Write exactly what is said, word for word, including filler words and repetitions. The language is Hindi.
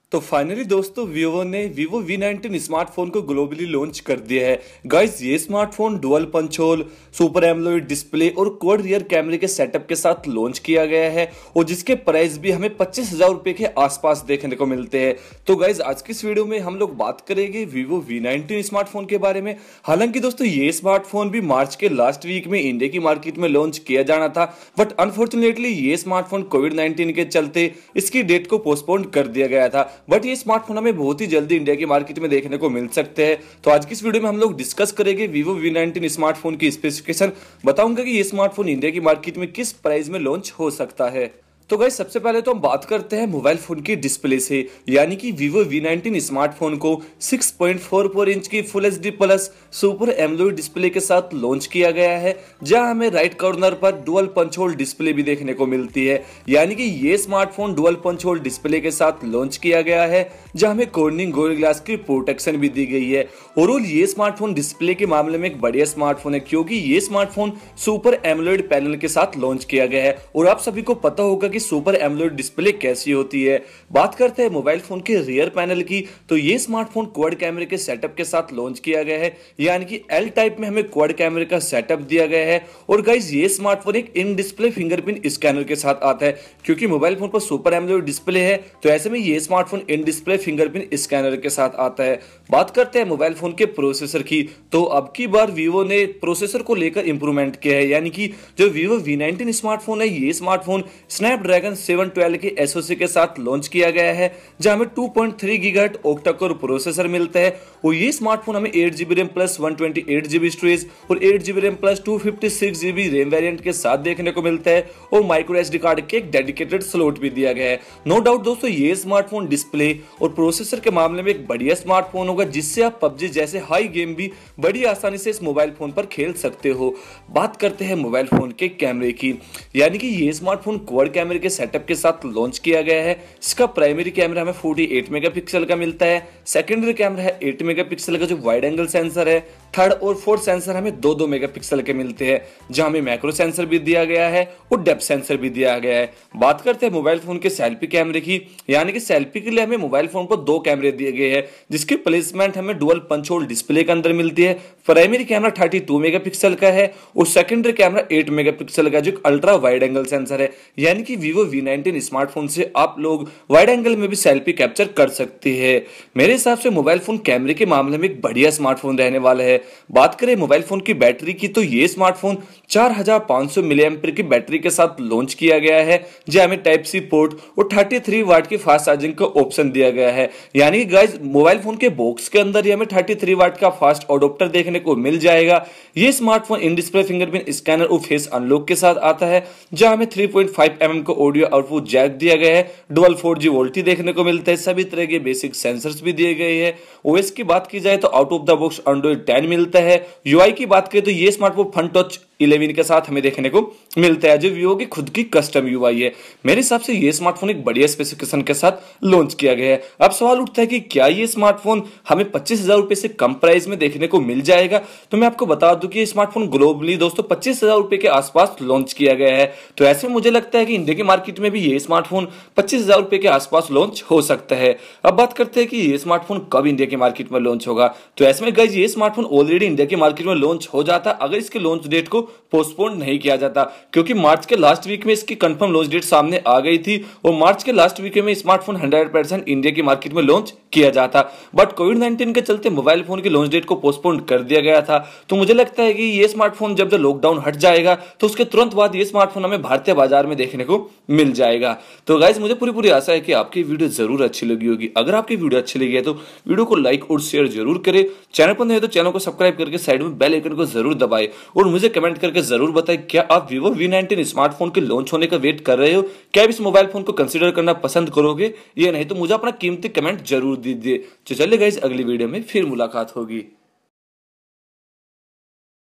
तो फाइनली दोस्तों वीवो ने वीवो वी नाइनटीन स्मार्टफोन को ग्लोबली लॉन्च कर दिया है। गाइस ये smartphone dual punch hole, super AMOLED display और क्वाड रियर कैमरे के सेटअप के साथ लॉन्च किया गया है और जिसके प्राइस भी हमें पच्चीस हजार रुपए के आसपास देखने को मिलते हैं। तो गाइस आज की इस वीडियो में हम लोग बात करेंगे वीवो वी नाइनटीन स्मार्टफोन के बारे में। हालांकि दोस्तों ये स्मार्टफोन भी मार्च के लास्ट वीक में इंडिया की मार्केट में लॉन्च किया जाना था, बट अनफॉर्चुनेटली ये स्मार्टफोन कोविड नाइनटीन के चलते इसकी डेट को पोस्टपोन कर दिया गया था। बट ये स्मार्टफोन हमें बहुत ही जल्दी इंडिया की मार्केट में देखने को मिल सकते हैं। तो आज की इस वीडियो में हम लोग डिस्कस करेंगे वीवो वी नाइनटीन स्मार्टफोन की स्पेसिफिकेशन, बताऊंगा कि ये स्मार्टफोन इंडिया की मार्केट में किस प्राइस में लॉन्च हो सकता है। तो गाइस सबसे पहले तो हम बात करते हैं मोबाइल फोन की डिस्प्ले से, यानी कि वीवो वी नाइनटीन स्मार्टफोन को six point four four inch की full HD plus super AMOLED display के साथ लॉन्च किया गया है, जहां हमें राइट कॉर्नर पर डुअल पंच होल डिस्प्ले भी देखने को मिलती है। यानी कि ये smartphone dual punch hole display के साथ लॉन्च किया गया है, जहां हमें कॉर्निंग गोरिल्ला ग्लास की प्रोटेक्शन भी दी गई है। ओवरऑल ये स्मार्टफोन डिस्प्ले के मामले में एक बढ़िया स्मार्टफोन है, क्योंकि ये स्मार्टफोन सुपर एमोलेड पैनल के साथ लॉन्च किया गया है और आप सभी को पता होगा कि सुपर एमोलेड डिस्प्ले कैसी होती है। बात करते हैं मोबाइल फोन के रियर पैनल की, तो ये स्मार्टफोन क्वाड कैमरे के सेटअप के साथ लॉन्च किया गया है, यानी कि एल टाइप में हमें क्वाड कैमरे का सेटअप दिया गया है। और गाइस ये स्मार्टफोन एक इन डिस्प्ले फिंगरप्रिंट स्कैनर के साथ आता है, क्योंकि मोबाइल फोन पर सुपर एमोलेड डिस्प्ले है, तो ऐसे में ये smartphone in display fingerprint scanner के साथ आता है। बात करते हैं मोबाइल फोन के प्रोसेसर की, तो अब की बार वीवो ने प्रोसेसर को लेकर इंप्रूवमेंट किया है, यानी कि जो वीवो वी नाइनटीन स्मार्टफोन है, ये स्मार्टफोन स्नैपड्रैगन सेवन ट्वेल्व के एसओसी के साथ लॉन्च किया गया है, जहां हमें two point three gigahertz octa core processor मिलता है। और ये स्मार्टफोन हमें eight GB RAM plus one twenty eight GB storage और eight GB RAM plus two fifty six GB RAM variant के साथ देखने को मिलता है, और माइक्रो एसडी कार्ड के एक डेडिकेटेड स्लॉट भी दिया गया है। नो डाउट दोस्तों ये स्मार्टफोन डिस्प्ले और प्रोसेसर के मामले में एक बढ़िया स्मार्टफोन होगा, जिससे आप पबजी जैसे हाई गेम भी बड़ी आसानी से इस मोबाइल फोन पर खेल सकते हो। बात करते हैं मोबाइल फोन के कैमरे की, यानी कि ये स्मार्टफोन क्वाड कैमरे के सेटअप के साथ लॉन्च किया गया है। इसका प्राइमरी कैमरा हमें अड़तालीस मेगापिक्सल का मिलता है, सेकेंडरी कैमरा है आठ मेगापिक्सल का जो वाइड एंगल सेंसर है, थर्ड और फोर्थ सेंसर हमें दो दो मेगापिक्सल के मिलते हैं, जहां हमें मैक्रो सेंसर भी दिया गया है और डेप्थ सेंसर भी दिया गया है। बात करते हैं मोबाइल फोन के सेल्फी कैमरे की, यानी कि सेल्फी के लिए हमें मोबाइल फोन पर दो कैमरे दिए गए हैं, जिसकी प्लेसमेंट हमें डुअल पंच होल डिस्प्ले के अंदर मिलती है। प्राइमरी कैमरा बत्तीस मेगापिक्सल का है और सेकेंडरी कैमरा आठ मेगापिक्सल का, जो अल्ट्रा वाइड एंगल सेंसर है, यानी कि वीवो वी नाइनटीन स्मार्टफोन से आप लोग वाइड एंगल में भी सेल्फी कैप्चर कर सकते हैं। मेरे हिसाब से मोबाइल फोन कैमरे के मामले में एक बढ़िया स्मार्टफोन रहने वाला है। बात करें मोबाइल फोन की बैटरी की, तो ये स्मार्टफोन चार हजार पाँच सौ मिली एम्पीयर की बैटरी के साथ लॉन्च किया गया है, जहां हमें टाइप सी पोर्ट और तैंतीस वाट की फास्ट चार्जिंग का ऑप्शन दिया गया है। यानी कि गाइस मोबाइल फोन के बॉक्स के अंदर ही हमें तैंतीस वाट का फास्ट अडोप्टर देखने को मिल जाएगा। ये smartphone in display fingerprint scanner और फेस अनलॉक के साथ आता है, जहां हमें three point five M M का ऑडियो आउटपुट जैक दिया गया है, डुअल फोर जी वोल्टी देखने को मिलता है, सभी तरह के बेसिक सेंसर्स भी दिए गए हैं। ओएस की बात की जाए तो out of the box Android ten मिलता है। यूआई की बात करें तो ये स्मार्टफोन फन टच इलेवन के साथ हमें देखने को मिलता है, जो वीवो की खुद की कस्टम यूआई है। मेरे हिसाब से ये स्मार्टफोन एक बढ़िया स्पेसिफिकेशन के साथ लॉन्च किया गया है। अब सवाल उठता है कि क्या ये स्मार्टफोन हमें पच्चीस हजार रुपए से कम प्राइस में देखने को मिल जाएगा? तो मैं आपको बता दूं कि ये स्मार्टफोन ग्लोबली दोस्तों पच्चीस हजार रुपए के आसपास लॉन्च किया गया है। तो ऐसे में मुझे लगता है कि इंडिया की मार्केट में भी ये स्मार्टफोन पच्चीस हजार रुपए के आसपास लॉन्च हो सकता है। अब बात करते हैं कि ये स्मार्टफोन कब इंडिया की मार्केट में लॉन्च होगा। तो ऐसे में गाइस ये स्मार्टफोन ऑलरेडी इंडिया की मार्केट में लॉन्च हो जाता अगर इसके लॉन्च डेट को पोस्टपोन नहीं किया जाता, क्योंकि मार्च के लास्ट वीक में इसकी कंफर्म लॉन्च डेट सामने आ गई थी और मार्च के लास्ट वीक में स्मार्टफोन हंड्रेड परसेंट इंडिया की मार्केट में लॉन्च किया जाता। बट कोविड नाइनटीन के चलते मोबाइल फोन की लॉन्च डेट को पोस्टपोन कर दिया गया था। तो मुझे लगता है कि ये स्मार्टफोन जब लॉकडाउन हट जाएगा तो उसके तुरंत बाद ये स्मार्टफोन हमें भारतीय बाजार में देखने को मिल जाएगा। तो गाइस मुझे पूरी पूरी आशा है कि आपकी वीडियो जरूर अच्छी लगी होगी। अगर आपकी वीडियो अच्छी लगी है तो वीडियो को लाइक और शेयर जरूर करें। चैनल पर नहीं तो चैनल को सब्सक्राइब करके साइड में बेल आइकन को जरूर दबाएं और मुझे कमेंट करके जरूर बताएं, क्या आप वीवो वी नाइनटीन स्मार्टफोन के लॉन्च होने का वेट कर रहे हो? क्या आप इस मोबाइल फोन को कंसीडर करना पसंद करोगे? ये नहीं तो मुझे अपना कीमती कमेंट जरूर दीजिए। तो चलिए गाइस अगली वीडियो में फिर मुलाकात होगी।